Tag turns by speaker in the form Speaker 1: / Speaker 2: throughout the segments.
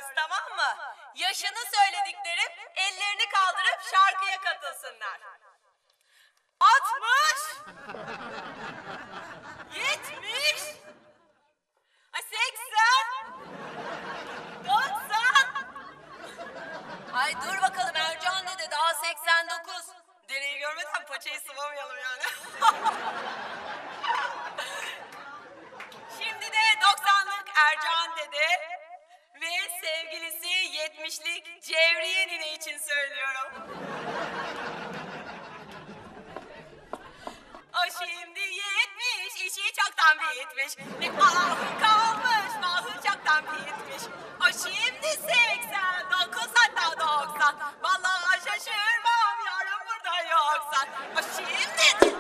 Speaker 1: tamam mı? Yaşını söylediklerim ellerini kaldırıp şarkıya katılsınlar. 60 70 80 90 Ay dur bakalım Ercan dede daha 89. Dereyi görmeden paçayı sıvamayalım yani. Şimdi de 90'lık Ercan dede ve sevgilisi 70'lik Cevriye nine için söylüyorum. O şimdi 70, işi çoktan bitmiş. Bir ahı kalmış, mahı çoktan bitmiş. O şimdi 89, hatta 90. Vallahi şaşırmam yarın burada yoksan. O şimdi...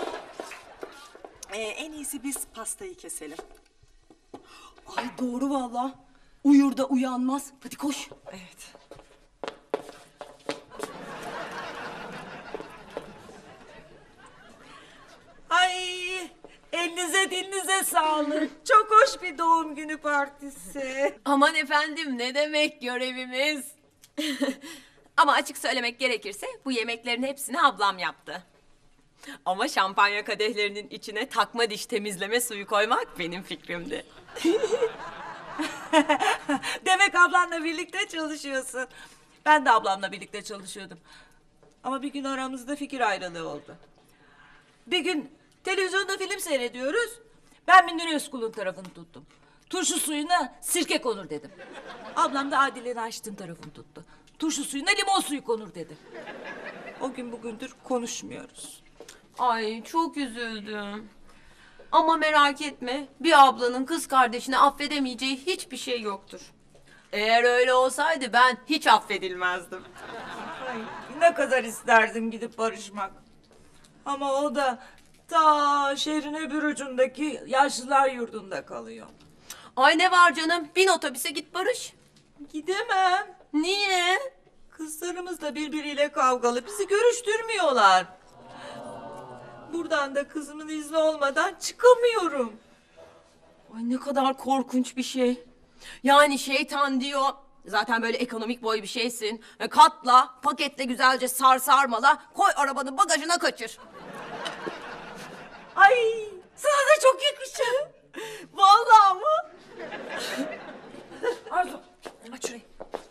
Speaker 2: En iyisi biz pastayı keselim.
Speaker 3: Ay doğru valla. Uyur da uyanmaz. Hadi koş.
Speaker 2: Evet. Ay, elinize dilinize sağlık. Çok hoş bir doğum günü partisi.
Speaker 1: Aman efendim ne demek görevimiz. Ama açık söylemek gerekirse bu yemeklerin hepsini ablam yaptı. Ama şampanya kadehlerinin içine takma diş temizleme suyu koymak benim fikrimdi.
Speaker 2: Demek ablanla birlikte çalışıyorsun. Ben de ablamla birlikte çalışıyordum. Ama bir gün aramızda fikir ayrılığı oldu. Bir gün televizyonda film seyrediyoruz. Ben Münir Özkul'un tarafını tuttum. Turşu suyuna sirke konur dedim. Ablam da Adile Naşit'in tarafını tuttu. Turşu suyuna limon suyu konur dedi. O gün bugündür konuşmuyoruz.
Speaker 1: Ay çok üzüldüm. Ama merak etme, bir ablanın kız kardeşini affedemeyeceği hiçbir şey yoktur. Eğer öyle olsaydı ben hiç affedilmezdim.
Speaker 2: Ay, ne kadar isterdim gidip barışmak. Ama o da ta şehrin öbür ucundaki yaşlılar yurdunda kalıyor.
Speaker 1: Ay ne var canım, bin otobüse git barış.
Speaker 2: Gidemem.
Speaker 1: Niye?
Speaker 2: Kızlarımız da birbiriyle kavgalı. Bizi görüştürmüyorlar. Buradan da kızımın izni olmadan çıkamıyorum.
Speaker 1: Ay ne kadar korkunç bir şey. Yani şeytan diyor, zaten böyle ekonomik boy bir şeysin. Katla, paketle güzelce sarmala, koy arabanın bagajına kaçır.
Speaker 2: Ay, sana da çok yakışır. Vallahi mı?
Speaker 3: Arzu aç şurayı.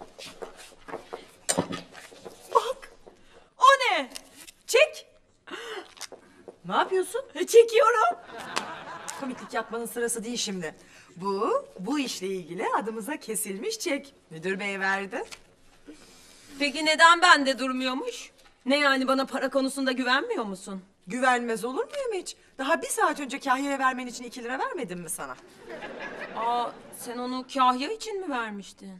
Speaker 2: Bak, o ne? Çek.
Speaker 3: Ne yapıyorsun?
Speaker 2: Çekiyorum.
Speaker 3: Komiklik yapmanın sırası değil şimdi. Bu işle ilgili adımıza kesilmiş çek. Müdür bey verdi.
Speaker 1: Peki neden bende durmuyormuş? Ne yani, bana para konusunda güvenmiyor musun?
Speaker 3: Güvenmez olur muyum hiç? Daha bir saat önce Kahya'ya vermen için 2 lira vermedim mi sana?
Speaker 1: Aa, sen onu Kahya için mi vermiştin?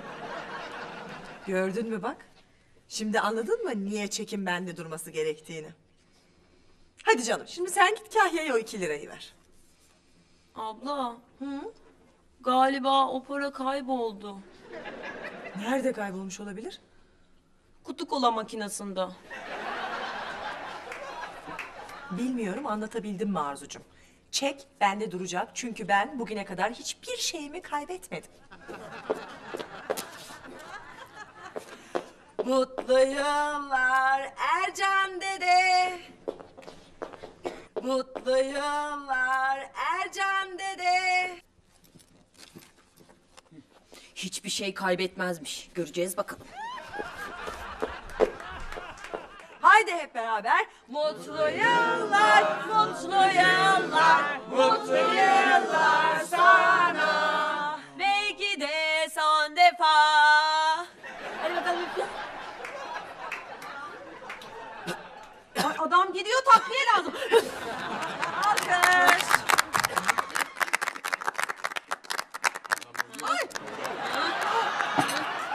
Speaker 3: Gördün mü bak? Şimdi anladın mı niye çekin bende durması gerektiğini? Hadi canım, şimdi sen git Kahya'ya o 2 lirayı ver.
Speaker 1: Abla, galiba o para kayboldu.
Speaker 3: Nerede kaybolmuş olabilir?
Speaker 1: Kutu kola makinesinde.
Speaker 3: Bilmiyorum, anlatabildim mi Arzucuğum? Çek bende duracak çünkü ben bugüne kadar hiçbir şeyimi kaybetmedim. Mutlu yıllar Ercan dede. Mutlu yıllar Ercan dede.
Speaker 1: Hiçbir şey kaybetmezmiş. Göreceğiz bakalım.
Speaker 3: Haydi hep beraber. Mutlu yıllar, mutlu yıllar, mutlu yıllar sana.
Speaker 1: Belki de son defa. Hadi bakalım üfle. Ay, adam gidiyor, takviye lazım.
Speaker 3: Alkış.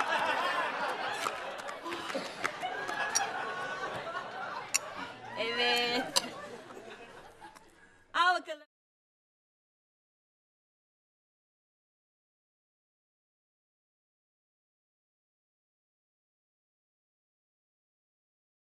Speaker 1: Evet.